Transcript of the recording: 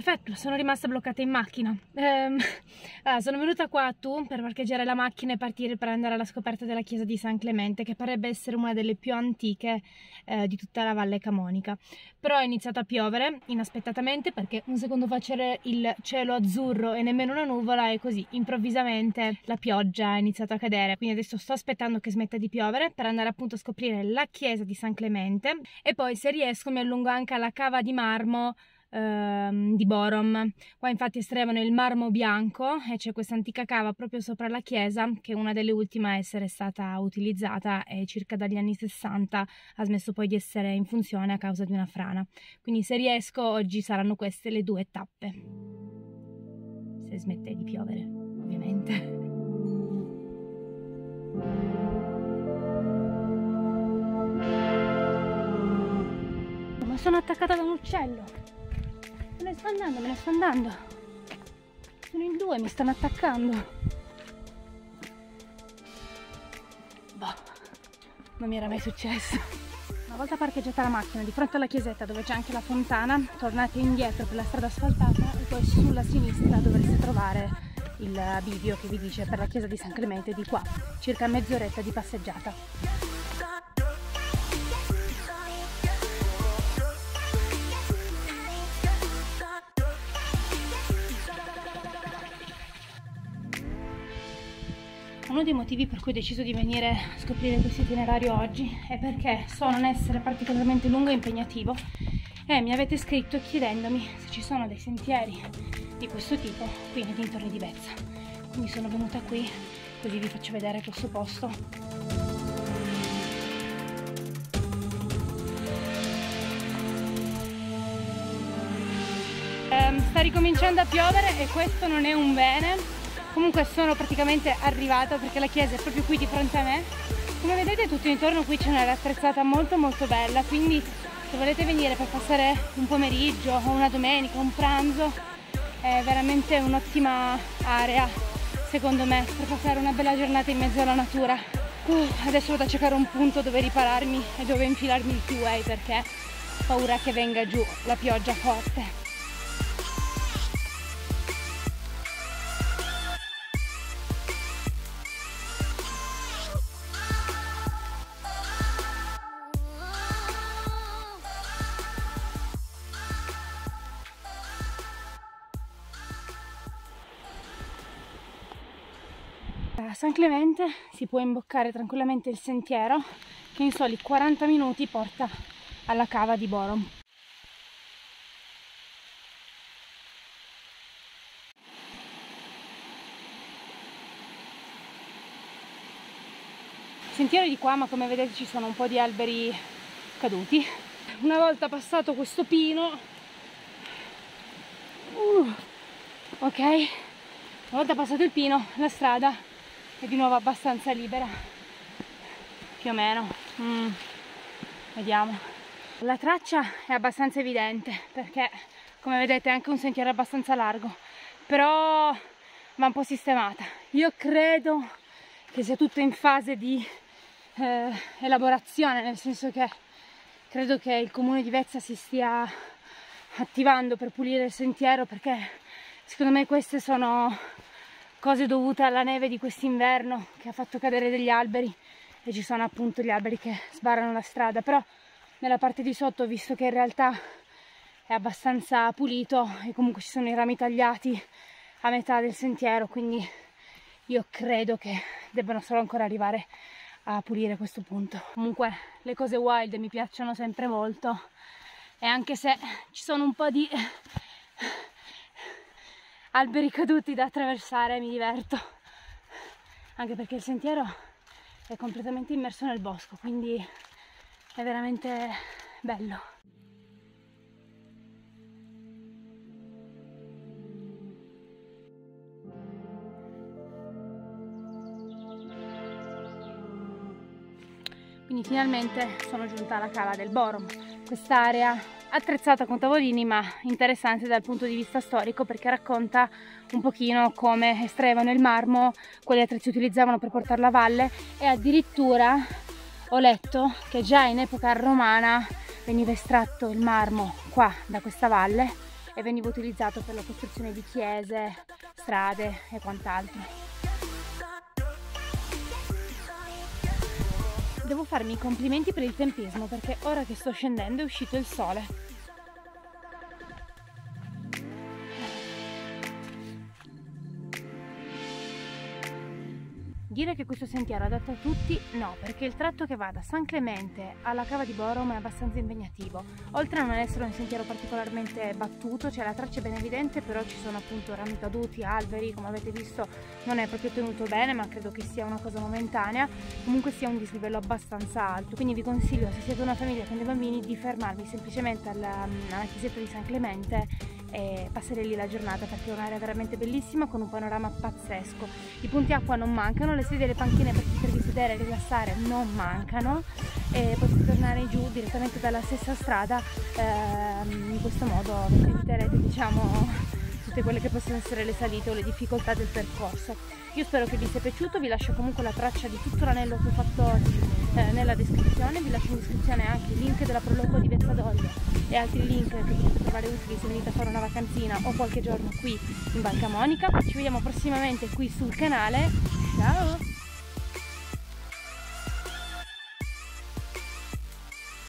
Perfetto, sono rimasta bloccata in macchina. Sono venuta qua a Thun per parcheggiare la macchina e partire per andare alla scoperta della chiesa di San Clemente, che parebbe essere una delle più antiche di tutta la Valle Camonica. Però è iniziato a piovere inaspettatamente, perché un secondo fa c'era il cielo azzurro e nemmeno una nuvola, e così improvvisamente la pioggia è iniziata a cadere. Quindi adesso sto aspettando che smetta di piovere per andare appunto a scoprire la chiesa di San Clemente, e poi se riesco mi allungo anche alla cava di marmo di Borom. Qua infatti estraevano il marmo bianco e c'è questa antica cava proprio sopra la chiesa, che è una delle ultime a essere stata utilizzata, e circa dagli anni 60 ha smesso poi di essere in funzione a causa di una frana. Quindi se riesco oggi saranno queste le 2 tappe, se smette di piovere ovviamente. Ma sono attaccata da un uccello. Me ne sto andando, me ne sto andando. Sono in 2, mi stanno attaccando. Boh, non mi era mai successo. Una volta parcheggiata la macchina di fronte alla chiesetta, dove c'è anche la fontana, tornate indietro per la strada asfaltata e poi sulla sinistra dovreste trovare il bivio che vi dice per la chiesa di San Clemente, di qua, circa mezz'oretta di passeggiata. Uno dei motivi per cui ho deciso di venire a scoprire questo itinerario oggi è perché so non essere particolarmente lungo e impegnativo, e mi avete scritto chiedendomi se ci sono dei sentieri di questo tipo qui nei dintorni di Vezza. Quindi sono venuta qui, così vi faccio vedere questo posto. Sta ricominciando a piovere e questo non è un bene. Comunque sono praticamente arrivata, perché la chiesa è proprio qui di fronte a me. Come vedete tutto intorno qui c'è un'area attrezzata molto molto bella, quindi se volete venire per passare un pomeriggio o una domenica, un pranzo, è veramente un'ottima area secondo me per passare una bella giornata in mezzo alla natura. Adesso vado a cercare un punto dove ripararmi e dove infilarmi il T-Way, perché ho paura che venga giù la pioggia forte. A San Clemente si può imboccare tranquillamente il sentiero che in soli 40 minuti porta alla cava di Borom. Il sentiero è di qua, ma come vedete ci sono un po' di alberi caduti. Una volta passato questo pino, ok, una volta passato il pino la strada è di nuovo abbastanza libera, più o meno. Vediamo. La traccia è abbastanza evidente, perché come vedete è anche un sentiero abbastanza largo, però va un po' sistemata. Io credo che sia tutto in fase di elaborazione, nel senso che credo che il comune di Vezza si stia attivando per pulire il sentiero, perché secondo me queste sono cose dovute alla neve di quest'inverno che ha fatto cadere degli alberi, e ci sono appunto gli alberi che sbarrano la strada. Però nella parte di sotto ho visto che in realtà è abbastanza pulito e comunque ci sono i rami tagliati a metà del sentiero, quindi io credo che debbano solo ancora arrivare a pulire questo punto. Comunque le cose wild mi piacciono sempre molto, e anche se ci sono un po' di alberi caduti da attraversare mi diverto, anche perché il sentiero è completamente immerso nel bosco, quindi è veramente bello. Quindi finalmente sono giunta alla cava del Borom, quest'area attrezzata con tavolini ma interessante dal punto di vista storico, perché racconta un pochino come estraevano il marmo, quali attrezzi utilizzavano per portarlo a valle, e addirittura ho letto che già in epoca romana veniva estratto il marmo qua da questa valle e veniva utilizzato per la costruzione di chiese, strade e quant'altro. Devo farmi i complimenti per il tempismo, perché ora che sto scendendo è uscito il sole. Dire che questo sentiero è adatto a tutti, no, perché il tratto che va da San Clemente alla Cava di Borom è abbastanza impegnativo. Oltre a non essere un sentiero particolarmente battuto, cioè la traccia è ben evidente, però ci sono appunto rami caduti, alberi, come avete visto non è proprio tenuto bene, ma credo che sia una cosa momentanea, comunque sia un dislivello abbastanza alto, quindi vi consiglio, se siete una famiglia con dei bambini, di fermarvi semplicemente alla chiesetta di San Clemente e passare lì la giornata, perché è un'area veramente bellissima con un panorama pazzesco. I punti acqua non mancano, le sedie e le panchine per potervi sedere e rilassare non mancano, e potete tornare giù direttamente dalla stessa strada. In questo modo eviterete, diciamo, tutte quelle che possono essere le salite o le difficoltà del percorso. Io spero che vi sia piaciuto, vi lascio comunque la traccia di tutto l'anello che ho fatto oggi nella descrizione, vi lascio in descrizione anche il link della Proloco di Vezzadoglio e altri link che potete trovare utili se venite a fare una vacanzina o qualche giorno qui in Val Camonica. Ci vediamo prossimamente qui sul canale, ciao!